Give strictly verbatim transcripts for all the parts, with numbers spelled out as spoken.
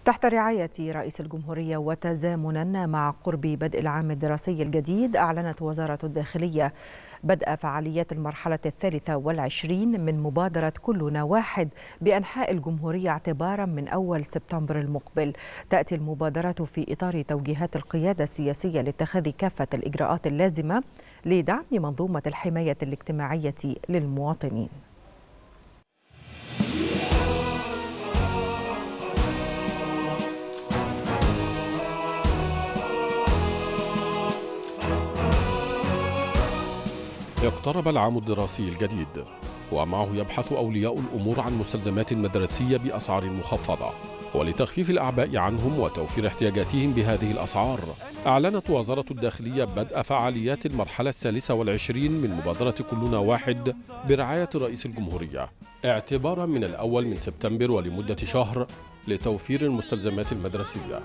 تحت رعاية رئيس الجمهورية وتزامنا مع قرب بدء العام الدراسي الجديد، أعلنت وزارة الداخلية بدء فعاليات المرحلة الثالثة والعشرين من مبادرة كلنا واحد بأنحاء الجمهورية اعتبارا من أول سبتمبر المقبل. تأتي المبادرة في إطار توجيهات القيادة السياسية لاتخاذ كافة الإجراءات اللازمة لدعم منظومة الحماية الاجتماعية للمواطنين. اقترب العام الدراسي الجديد، ومعه يبحث أولياء الأمور عن مستلزمات مدرسية بأسعار مخفضة، ولتخفيف الأعباء عنهم وتوفير احتياجاتهم بهذه الأسعار. أعلنت وزارة الداخلية بدء فعاليات المرحلة الثالثة والعشرين من مبادرة كلنا واحد برعاية رئيس الجمهورية اعتبارا من الأول من سبتمبر ولمدة شهر لتوفير المستلزمات المدرسية.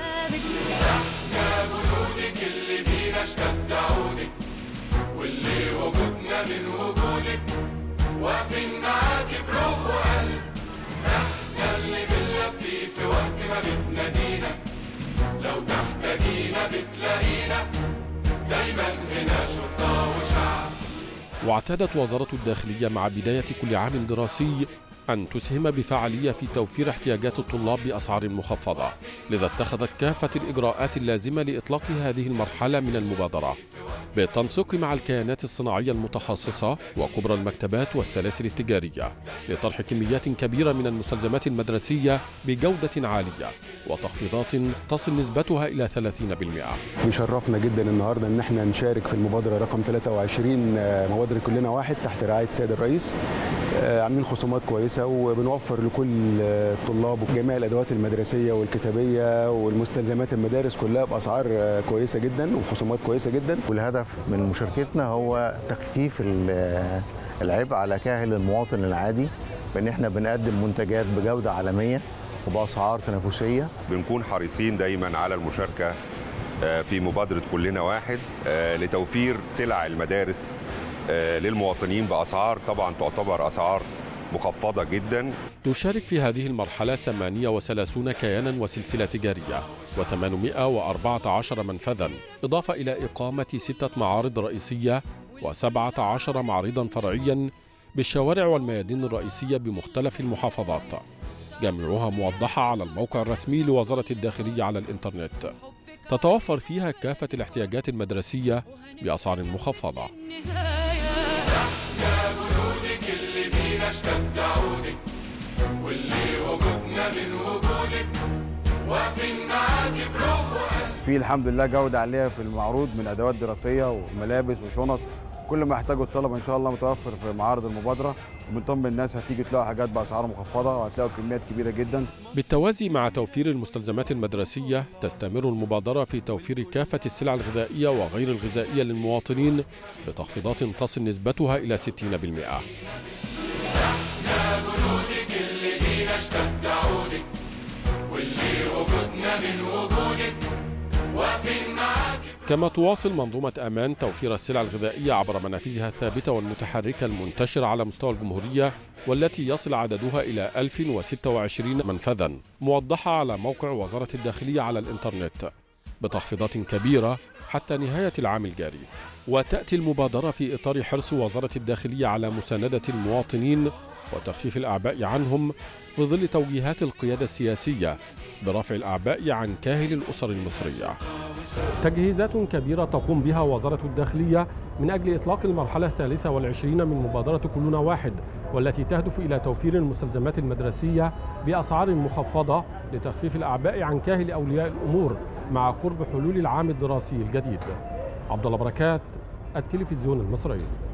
واللي وجودنا من وجودك واقفين معاك بروح وقلب، احنا اللي بنلبي في وقت ما بتنادينا، لو تحتاجينا بتلاقينا دايما هنا شرطة وشعب. واعتادت وزارة الداخلية مع بداية كل عام دراسي أن تسهم بفعالية في توفير احتياجات الطلاب بأسعار مخفضة، لذا اتخذت كافة الإجراءات اللازمة لإطلاق هذه المرحلة من المبادرة بالتنسيق مع الكيانات الصناعية المتخصصة وكبرى المكتبات والسلاسل التجارية لطرح كميات كبيرة من المستلزمات المدرسية بجودة عالية وتخفيضات تصل نسبتها إلى ثلاثين بالمئة. يشرفنا جدا النهارده ان احنا نشارك في المبادرة رقم ثلاثة وعشرين مبادرة كلنا واحد تحت رعاية السيد الرئيس. عاملين خصومات كويسة وبنوفر لكل الطلاب جميع الأدوات المدرسية والكتابية والمستلزمات المدارس كلها بأسعار كويسة جدا وخصومات كويسة جدا. والهدف من مشاركتنا هو تخفيف العبء على كاهل المواطن العادي بأن احنا بنقدم منتجات بجودة عالمية وبأسعار تنافسية. بنكون حريصين دايما على المشاركة في مبادرة كلنا واحد لتوفير سلع المدارس للمواطنين بأسعار طبعا تعتبر أسعار مخفضة جدا. تشارك في هذه المرحلة ثمانية وثلاثين كيانا وسلسلة تجارية وثمانمائة وأربعة عشر منفذا، إضافة إلى إقامة ستة معارض رئيسية وسبعة عشر معرضا فرعيا بالشوارع والميادين الرئيسية بمختلف المحافظات، جميعها موضحة على الموقع الرسمي لوزارة الداخلية على الإنترنت. تتوفر فيها كافة الاحتياجات المدرسية بأسعار مخفضة. يا جنودك اللي بينا اشتد عودك، واللي وجودنا من وجودك واقفين معاك بروح وقلب. في الحمد لله جودة عالية في المعروض من أدوات دراسية وملابس وشنط، كل ما يحتاجه الطلبة إن شاء الله متوفر في معارض المبادرة، وبنطمن الناس هتيجي تلاقوا حاجات بأسعار مخفضة وهتلاقوا كميات كبيرة جدا. بالتوازي مع توفير المستلزمات المدرسية، تستمر المبادرة في توفير كافة السلع الغذائية وغير الغذائية للمواطنين بتخفيضات تصل نسبتها إلى ستين بالمئة. يا جنودك اللي بينا اشتد عودك، واللي وجودنا من وجودك واقفين معاك. كما تواصل منظومة أمان توفير السلع الغذائية عبر منافذها الثابتة والمتحركة المنتشرة على مستوى الجمهورية، والتي يصل عددها إلى ألف وستة وعشرين منفذا، موضحة على موقع وزارة الداخلية على الإنترنت بتخفيضات كبيرة حتى نهاية العام الجاري. وتأتي المبادرة في إطار حرص وزارة الداخلية على مساندة المواطنين وتخفيف الأعباء عنهم في ظل توجيهات القيادة السياسية برفع الأعباء عن كاهل الأسر المصرية. تجهيزات كبيرة تقوم بها وزارة الداخلية من أجل إطلاق المرحلة الثالثة والعشرين من مبادرة كلنا واحد، والتي تهدف إلى توفير المستلزمات المدرسية بأسعار مخفضة لتخفيف الأعباء عن كاهل أولياء الأمور مع قرب حلول العام الدراسي الجديد. عبد الله بركات، التلفزيون المصري.